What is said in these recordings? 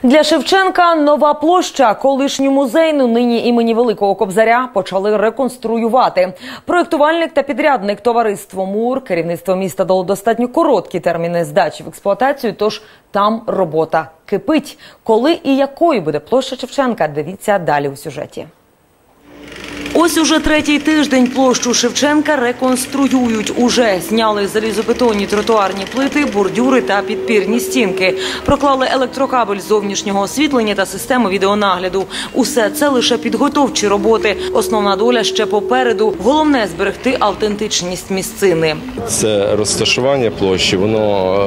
Для Шевченка нова площа. Колишню музейну, нині імені Великого Кобзаря, почали реконструювати. Проєктувальник та підрядник товариство «Мур», керівництво міста дало достатньо короткі терміни здачі в експлуатацію, тож там робота кипить. Коли і якою буде площа Шевченка, дивіться далі у сюжеті. Ось уже третій тиждень площу Шевченка реконструюють. Уже зняли залізобетонні тротуарні плити, бордюри та підпірні стінки. Проклали електрокабель зовнішнього освітлення та систему відеонагляду. Усе це лише підготовчі роботи. Основна доля ще попереду. Головне – зберегти автентичність місцини. Це розташування площі, воно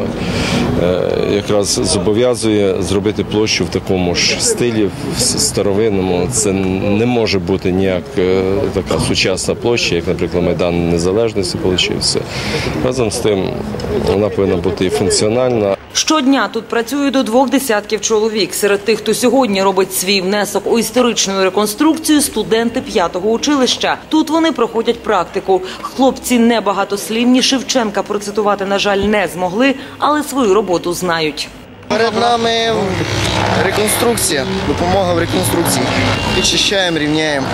якраз зобов'язує зробити площу в такому ж стилі, в старовинному. Це не може бути ніяк така сучасна площа, як, наприклад, Майдан Незалежності получився. Разом з тим, вона повинна бути і функціональна. Щодня тут працює до 2 чоловік. Серед тих, хто сьогодні робить свій внесок у історичну реконструкцію – студенти 5-го училища. Тут вони проходять практику. Хлопці небагатослівні, Шевченка процитувати, на жаль, не змогли, але свою роботу знають. Перед нами реконструкція, допомога в реконструкції. Підчищаємо, рівняємо,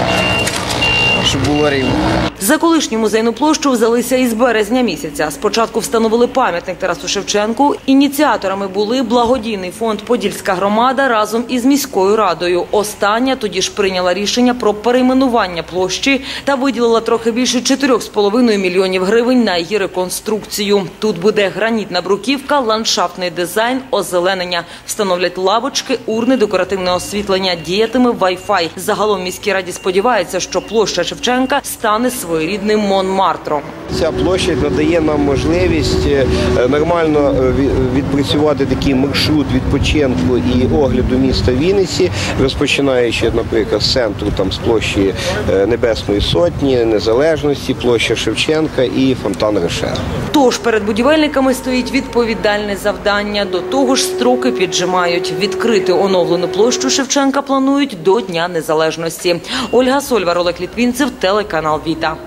щоб було рівно. За колишню музейну площу взялися із березня місяця. Спочатку встановили пам'ятник Тарасу Шевченку. Ініціаторами були благодійний фонд «Подільська громада» разом із міською радою. Остання тоді ж прийняла рішення про перейменування площі та виділила трохи більше 4,5 мільйонів гривень на її реконструкцію. Тут буде гранітна бруківка, ландшафтний дизайн, озеленення. Встановлять лавочки, урни, декоративне освітлення, діятиме Wi-Fi. Загалом міській раді сподіваються, що площа Шевченка стане своєрідним Монмартром. Ця площа надає нам можливість нормально відпрацювати такий маршрут відпочинку і огляду міста Вінниці, розпочинаючи, наприклад, з центру, з площі Небесної Сотні, Незалежності, площа Шевченка і фонтан Рошен. Тож перед будівельниками стоїть відповідальне завдання. До того ж строки піджимають. Відкрити оновлену площу Шевченка планують до Дня Незалежності. Ольга Сольвар, Олег Літвінцев, телеканал «Віта».